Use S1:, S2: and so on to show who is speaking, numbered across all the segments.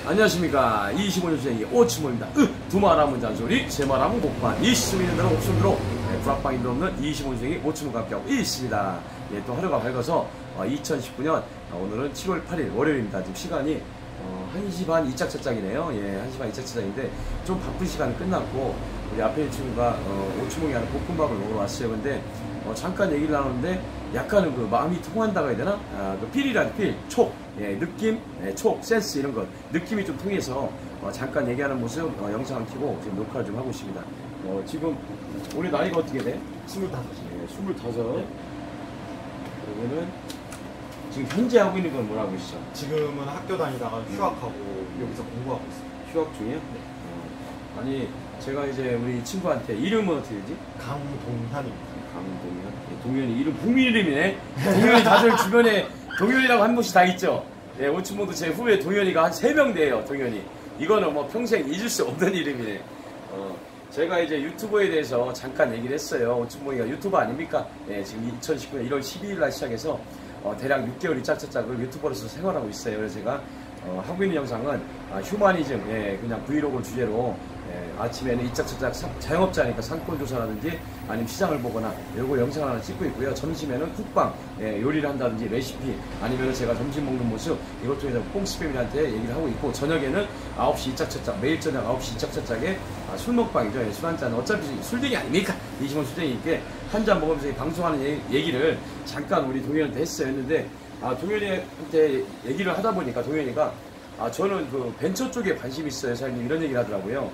S1: 안녕하십니까. 25년생이 오치모입니다. 두 말하면 잔소리, 세 말하면 복판. 20년 대로 옥순으로 불합방인도 없는 25년생이 오치모가 함께하고 있습니다. 예, 또 하루가 밝아서 2019년 오늘은 7월 8일 월요일입니다. 지금 시간이 1시 반 이짝저짝이네요. 예, 1시 반 이짝저짝인데 좀 바쁜 시간이 끝났고 우리 앞에 있는 친구가 오치모이 하는 볶음밥을 먹으러 왔어요. 근데 잠깐 얘기를 나누는데 약간은 그 마음이 통한다고 해야 되나? 그 필이란 필, 촉, 예, 느낌, 예, 촉, 센스 이런 것 느낌이 좀 통해서 잠깐 얘기하는 모습 영상을 켜고 지금 녹화를 좀 하고 있습니다. 지금 올해 나이가 어떻게 돼?
S2: 25.
S1: 예, 25. 네. 그러면은 지금 현재 하고 있는 건 뭐라고 있어?
S2: 지금은 학교 다니다가 휴학하고 여기서 공부하고 있어요.
S1: 휴학 중이야?
S2: 네.
S1: 아니 제가 이제 우리 친구한테 이름은 어떻게 되지?
S2: 강동현입니다.
S1: 강동현? 예, 동현이 이름 국민 이름이네. 동현이 다들 주변에 동현이라고 한 분씩 다 있죠. 예, 오춘모도 제 후배 동현이가 한 3명 돼요. 동현이. 이거는 뭐 평생 잊을 수 없는 이름이네. 제가 이제 유튜버에 대해서 잠깐 얘기를 했어요. 오춘모이가 유튜버 아닙니까? 예, 지금 2019년 1월 12일 날 시작해서 대략 6개월이 짝짝짝을 유튜버로서 생활하고 있어요. 그래서 제가 하고 있는 영상은 휴머니즘, 예, 그냥 브이로그를 주제로 아침에는 이짝저짝 자영업자니까 상권조사라든지 아니면 시장을 보거나 요거 영상 하나 찍고 있고요. 점심에는 쿡방, 요리를 한다든지 레시피 아니면 제가 점심 먹는 모습 이것 통해서 뽕스팸이한테 얘기를 하고 있고 저녁에는 9시 이짝저짝 매일 저녁 9시 이짝저짝에 술 먹방이죠. 술 한잔 어차피 술쟁이 아닙니까? 20원 술쟁이니까 한 잔 먹으면서 방송하는 얘기를 잠깐 우리 동현한테 했어요. 했는데 동현이한테 얘기를 하다 보니까 동현이가 저는 그 벤처 쪽에 관심이 있어요. 사장님 이런 얘기를 하더라고요.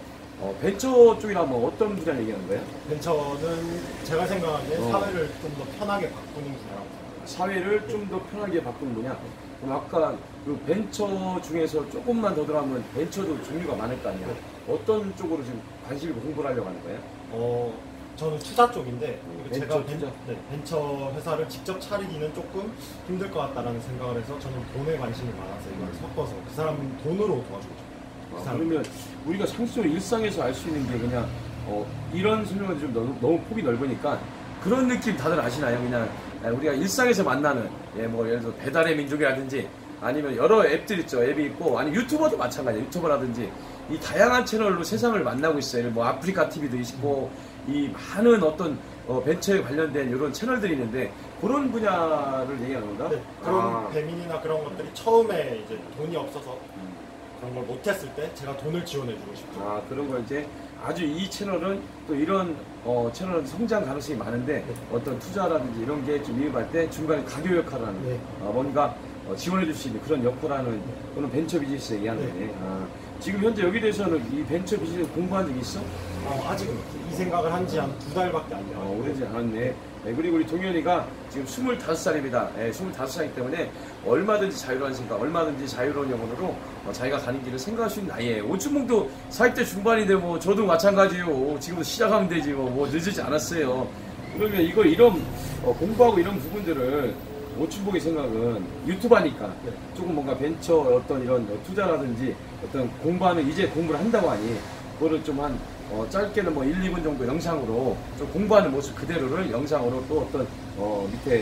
S1: 벤처 쪽이라면 어떤 분야를 얘기하는 거예요?
S2: 벤처는 제가 생각하기에 사회를 좀 더 편하게 바꾸는 분야라고 생각합니다.
S1: 사회를 좀 더 편하게 바꾸는 분야? 그럼 아까 그 벤처 중에서 조금만 더 들어가면 벤처도 종류가 많을 거 아니야? 어떤 쪽으로 지금 관심을 공부를 하려고 하는 거예요?
S2: 저는 투자 쪽인데 제가
S1: 투자?
S2: 벤처 회사를 직접 차리기는 조금 힘들 것 같다라는 생각을 해서 저는 돈에 관심이 많아서 이걸 섞어서 그 사람 돈으로 도와주고 싶어요.
S1: 그러면 우리가 상식적으로 일상에서 알 수 있는 게 그냥 이런 설명은 좀 너무 폭이 넓으니까 그런 느낌 다들 아시나요? 그냥 우리가 일상에서 만나는 뭐 예를 들어 배달의 민족이라든지 아니면 여러 앱들 있죠. 앱이 있고 아니면 유튜버도 마찬가지예요. 유튜버라든지 이 다양한 채널로 세상을 만나고 있어요. 뭐 아프리카 TV도 있고 이 많은 어떤 벤처에 관련된 이런 채널들이 있는데 그런 분야를 얘기하는 건가?
S2: 네, 그런 배민이나 그런 것들이 처음에 이제 돈이 없어서 그런 걸 못했을 때 제가 돈을 지원해주고 싶어요.
S1: 그런 거 이제 아주 이 채널은 또 이런 채널은 성장 가능성이 많은데 어떤 투자라든지 이런 게 좀 위험할 때 중간에 가교 역할을 하는 뭔가 지원해 줄 수 있는 그런 역할을 하는 그런 벤처 비즈니스 얘기하는 거네. 지금 현재 여기 대해서는 이 벤처 비즈니스 공부한 적이 있어?
S2: 아직은 이 생각을 한 지 한 2달밖에 안 돼요.
S1: 오래지 않았네. 그리고 우리 동현이가 지금 25살입니다. 25살이기 때문에 얼마든지 자유로운 생각, 얼마든지 자유로운 영혼으로 자기가 가는 길을 생각할 수 있는 나이에요. 오춘몽도 40대 중반인데 뭐 저도 마찬가지요. 지금도 시작하면 되지 뭐 늦지 않았어요. 그러면 이런 공부하고 이런 부분들을 오춘봉의 생각은 유튜버니까 조금 뭔가 벤처 어떤 이런 투자라든지 어떤 공부하는 이제 공부를 한다고 하니 그거를 좀 한 짧게는 뭐 1, 2분 정도 영상으로 좀 공부하는 모습 그대로를 영상으로 또 어떤 밑에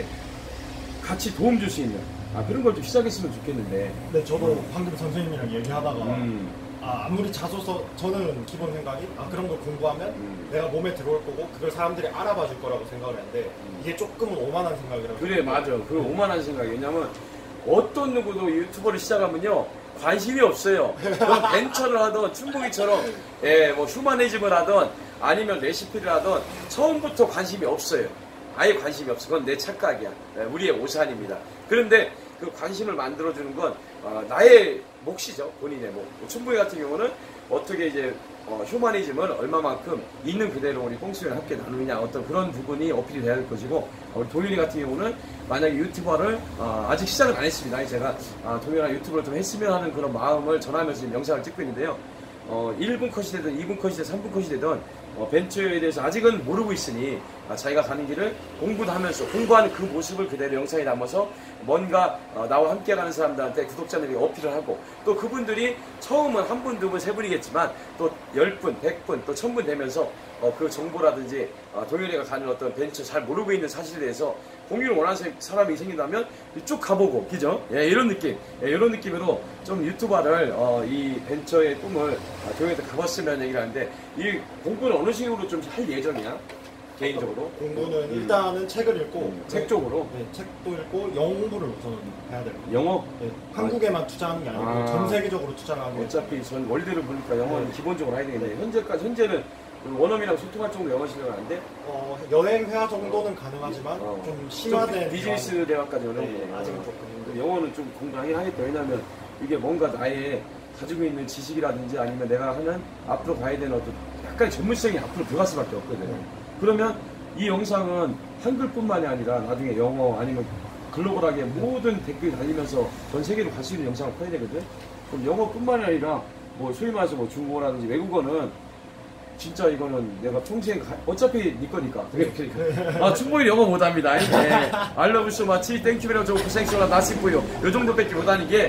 S1: 같이 도움 줄 수 있는 그런 걸 좀 시작했으면 좋겠는데.
S2: 네, 저도 방금 선생님이랑 얘기하다가 아무리 자소서 저는 기본 생각이 그런 걸 공부하면 내가 몸에 들어올 거고 그걸 사람들이 알아봐 줄 거라고 생각을 했는데 이게 조금은 오만한 생각이라고.
S1: 그래 맞아. 그 오만한 생각이. 왜냐면 어떤 누구도 유튜버를 시작하면요 관심이 없어요. 그럼 벤처를 하던 춘봉이처럼 뭐 휴머니즘을 하던 아니면 레시피를 하던 처음부터 관심이 없어요. 아예 관심이 없어. 그건 내 착각이야. 우리의 오산입니다. 그런데 그 관심을 만들어주는 건 나의 몫이죠. 본인의 몫. 춘봉이 같은 경우는 어떻게 이제 휴머니즘을 얼마만큼 있는 그대로 우리 뽕스랑 함께 나누느냐 어떤 그런 부분이 어필이 돼야 될 것이고 우리 동현이 같은 경우는 만약에 유튜버를 아직 시작은 안 했습니다. 제가 동현아 유튜브를 좀 했으면 하는 그런 마음을 전하면서 지금 영상을 찍고 있는데요. 1분 컷이 되든 2분 컷이 되든 3분 컷이 되든 벤처에 대해서 아직은 모르고 있으니 자기가 가는 길을 공부도 하면서 공부하는 그 모습을 그대로 영상에 담아서 뭔가 나와 함께 가는 사람들한테 구독자들에게 어필을 하고 또 그분들이 처음은 한 분, 두 분, 세 분이겠지만 또 10분, 100분, 또 1000분 되면서 그 정보라든지 동현이가 가는 어떤 벤처 잘 모르고 있는 사실에 대해서 공유를 원하는 사람이 생긴다면 쭉 가보고, 그죠? 예, 이런 느낌, 예, 이런 느낌으로 좀 유튜버를 이 벤처의 꿈을 동현이한테 가봤으면 얘기를 하는데, 이 공부는 어느 식으로 좀 할 예정이야? 개인적으로?
S2: 공부는 일단은 책을 읽고
S1: 책 쪽으로?
S2: 네, 책도 읽고 영어 공부를 우선 해야 돼요.
S1: 영어?
S2: 네, 한국에만 투자하는 게 아니고 전 세계적으로 투자를 하는 게
S1: 어차피 전 원리를 보니까 영어는 기본적으로 해야 되는데 현재는 원어민하고 소통할 정도 영어 실력은 안 돼?
S2: 여행 회화 정도는 가능하지만 좀 심화된
S1: 비즈니스 대화까지 어려운
S2: 네,
S1: 거.
S2: 아직은 조금
S1: 영어는 좀 공부하긴 하겠다. 왜냐면 이게 뭔가 나의 가지고 있는 지식이라든지 아니면 내가 하는 앞으로 가야 되는 어떤 약간의 전문성이 앞으로 들어갈 수밖에 없거든. 그러면 이 영상은 한글뿐만이 아니라 나중에 영어 아니면 글로벌하게 모든 댓글이 달리면서 전 세계로 갈 수 있는 영상을 퍼야 되거든. 그럼 영어뿐만이 아니라 뭐 소위 말해서 뭐 중국어라든지 외국어는 진짜 이거는 내가 평생 어차피 네 거니까. 그러니까. 충분히 영어 못합니다. I love you so much. Thank you very much. 고생했어. 나시 보여. 요 정도밖에 못하는 게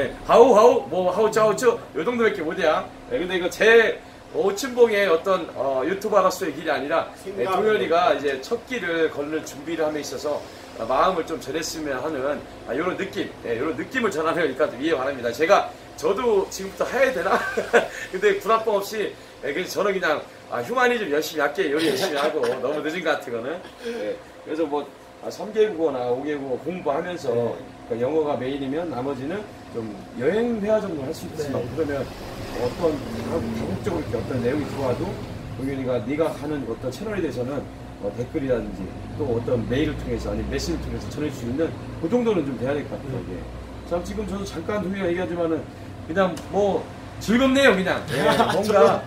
S1: 하우 짜오쭈 요 정도밖에 못해야. 근데 이거 제 오춘봉의 어떤 유튜버로서의 길이 아니라 동현이가 이제 첫 길을 걸을 준비를 함에 있어서 마음을 좀 전했으면 하는 이런 느낌, 이런 느낌을 전하려니까 이해 바랍니다. 저도 지금부터 해야 되나? 근데 불합법 없이 그래서 저는 그냥 휴머니즘 열심히 할게, 요리 열심히 하고 너무 늦은 것 같은 거는. 그래서 뭐 3개국어나 5개국어 공부하면서 그러니까 영어가 메인이면 나머지는 좀 여행 회화 정도 할 수 있지만 그러면 어떤 다국적으로 이렇게 어떤 내용이 들어와도 동현이가 네가 하는 어떤 채널에 대해서는 댓글이라든지 또 어떤 메일을 통해서 아니면 메시지를 통해서 전할 수 있는 그 정도는 좀 돼야 될 것 같아요. 참 지금 저도 잠깐 동현이가 얘기하지만은 그냥 뭐 즐겁네요 그냥. 뭔가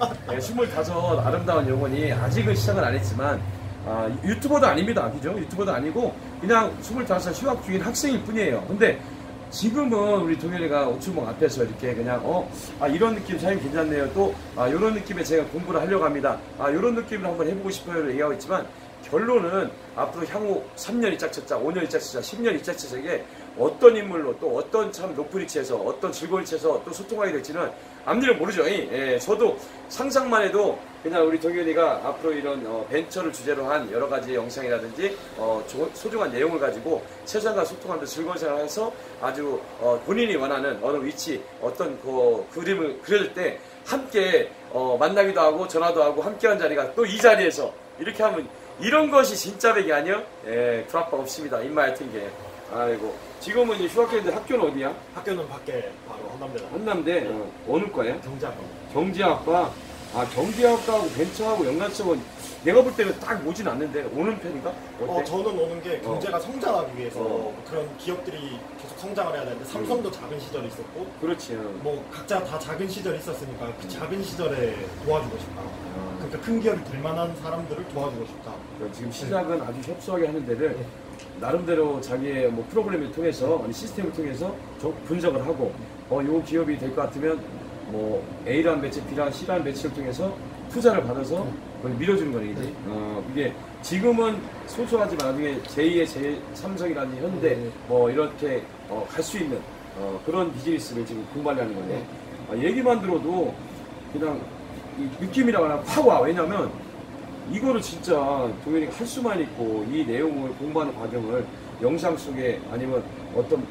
S1: 25 아름다운 영혼이 아직은 시작은 안 했지만 유튜버도 아닙니다. 그죠? 유튜버도 아니고 그냥 25 휴학 중인 학생일 뿐이에요. 근데 지금은 우리 동현이가 오춘봉 앞에서 이렇게 그냥 이런 느낌 사장님 괜찮네요. 또 이런 느낌에 제가 공부를 하려고 합니다. 이런 느낌을 한번 해보고 싶어요 얘기하고 있지만 결론은 앞으로 향후 3년 이짝쳤자 5년 이짝쳤자 10년 이짝쳤자에게 어떤 인물로 또 어떤 참 높은 위치에서 어떤 즐거운 위치에서 또 소통하게 될지는 앞일을 모르죠. 저도 상상만 해도 그냥 우리 동현이가 앞으로 이런 벤처를 주제로 한 여러 가지 영상이라든지 소중한 내용을 가지고 세상과 소통하면서 즐거운 생활을 해서 아주 본인이 원하는 어느 위치 어떤 그 그림을 그려줄 때 함께 만나기도 하고 전화도 하고 함께한 자리가 또 이 자리에서 이렇게 하면 이런 것이 진짜 백이 아니요? 불합법 없습니다. 입맛 튼 게. 아이고. 지금은 이제 휴학했는데 학교는 어디야?
S2: 학교는 밖에 바로 한남대다.
S1: 한남대? 어느 과야?
S2: 경제학과.
S1: 경제학과? 경제학과하고 벤처하고 연관성은 내가 볼 때는 딱 오진 않는데 오는 편인가? 어때?
S2: 저는 오는 게 경제가 성장하기 위해서 그런 기업들이 계속 성장을 해야 되는데 삼성도 작은 시절이 있었고
S1: 그렇지.
S2: 뭐 각자 다 작은 시절이 있었으니까 그 작은 시절에 도와주고 싶다. 그러니까 큰 기업이 될 만한 사람들을 도와주고 싶다.
S1: 지금 시작은 아주 협소하게 하는 데를 나름대로 자기의 뭐 프로그램을 통해서 아니 시스템을 통해서 분석을 하고 요 기업이 될 것 같으면 뭐 A라는 매체, B라는 C라는 매체를 통해서 투자를 받아서 그걸 밀어주는 거지. 이게 지금은 소소하지만 나중에 제2의 제3성이라든지 현대 뭐 이렇게 갈 수 있는 그런 비즈니스를 지금 공부하려는 거네. 얘기만 들어도 그냥 이 느낌이라고 하나 확 와. 왜냐면 이거를 진짜 동현이가 할 수만 있고 이 내용을 공부하는 과정을 영상 속에 아니면 어떤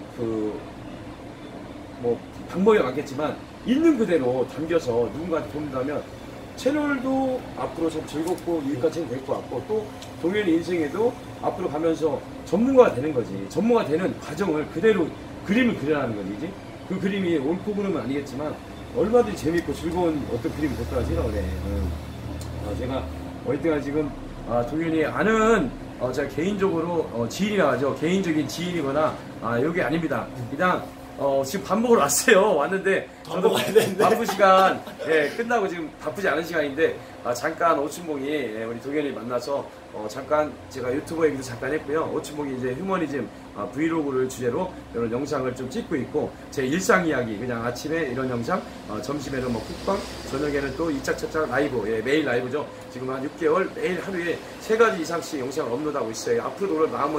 S1: 뭐 방법이 많겠지만 있는 그대로 담겨서 누군가한테 보낸다면 채널도 앞으로 참 즐겁고 유익한 될 것 같고 또 동현이 인생에도 앞으로 가면서 전문가가 되는 거지. 전문가가 되는 과정을 그대로 그림을 그려라는 거지. 그 그림이 옳고 그름은 아니겠지만 얼마든지 재밌고 즐거운 어떤 그림이 될 거라 생각을 해. 제가 어쨌든 지금 동현이 아는 제가 개인적으로 지인이라 하죠. 개인적인 지인이거나 여기 아닙니다. 그냥 지금 밥 먹으러 왔어요. 왔는데 저도 바쁜 시간 끝나고 지금 바쁘지 않은 시간인데 잠깐 오춘봉이 우리 동현이 만나서 잠깐 제가 유튜버 얘기도 잠깐 했고요. 오춘봉이 이제 휴머니즘 브이로그를 주제로 이런 영상을 좀 찍고 있고 제 일상 이야기 그냥 아침에 이런 영상 점심에는 뭐 쿡방 저녁에는 또 2차 첫차 라이브 매일 라이브죠. 지금 한 6개월 매일 하루에 3가지 이상씩 영상을 업로드하고 있어요. 앞으로도 그런 마음을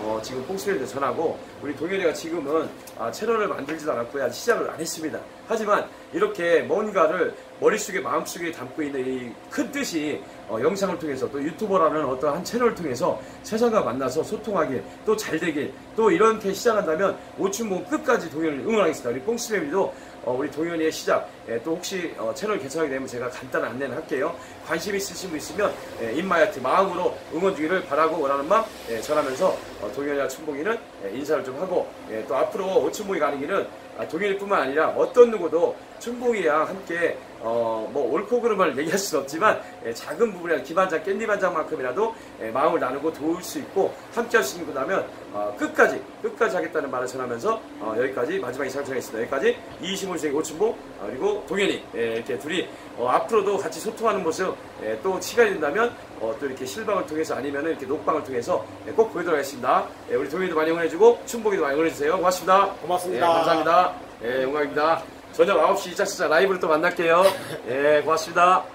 S1: 지금 뽕스맨한테 전하고 우리 동현이가 지금은 채널을 만들지도 않았고요. 아직 시작을 안 했습니다. 하지만 이렇게 뭔가를 머릿속에 마음속에 담고 있는 이 큰 뜻이 영상을 통해서 또 유튜버라는 어떤 한 채널을 통해서 세상과 만나서 소통하길 또 잘되길 또 이렇게 시작한다면 오춘봉 끝까지 동현이를 응원하겠습니다. 우리 뽕스맨도 우리 동현이의 시작 또 혹시 채널 개설하게 되면 제가 간단한 안내를 할게요. 관심 있으신 분 있으면 인마이트 마음으로 응원 주기를 바라고 원하는 마음 전하면서 동현이와 춘봉이는 인사를 좀 하고 또 앞으로 오춘봉이 가는 길은 동현이뿐만 아니라 어떤 누구도 춘봉이와 함께 뭐 옳고 그름을 얘기할 수는 없지만 작은 부분이나 김한장 깻잎 한 장만큼이라도 마음을 나누고 도울 수 있고 함께 할 수 있는 거라면 끝까지 하겠다는 말을 전하면서 여기까지 마지막 인사를 전하겠습니다. 여기까지 25세기 오춘봉 그리고 동현이 이렇게 둘이 앞으로도 같이 소통하는 모습 또 시간이 된다면 또 이렇게 실방을 통해서 아니면 이렇게 녹방을 통해서 꼭 보여드리도록 하겠습니다. 우리 동현이도 많이 응원해주고 춘봉이도 많이 응원해주세요. 고맙습니다.
S2: 고맙습니다.
S1: 감사합니다. 영광입니다. 저녁 9시 2차 시작 라이브를 또 만날게요. 고맙습니다.